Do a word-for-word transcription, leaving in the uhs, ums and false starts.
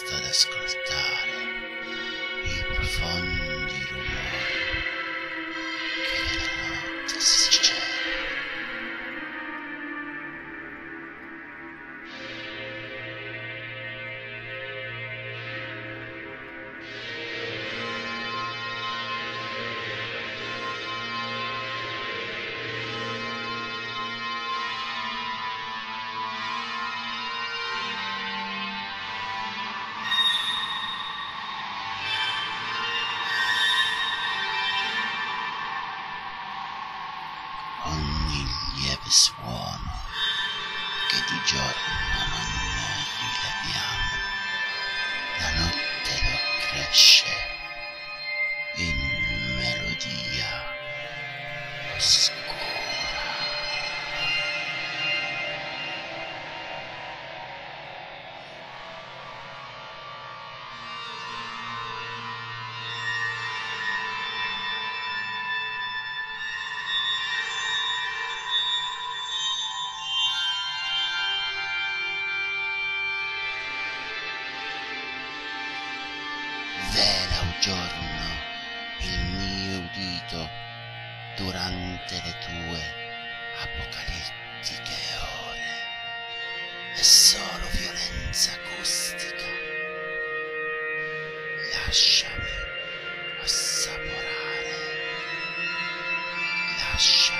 presto ad ascoltare i profondi rumori che nella notte si celano. Ogni lieve suono che di giorno non rileviamo, la notte lo accresce in melodia oscura. Vela o giorno il mio udito durante le tue apocalittiche ore, è solo violenza acustica. Lasciami assaporare, lasciami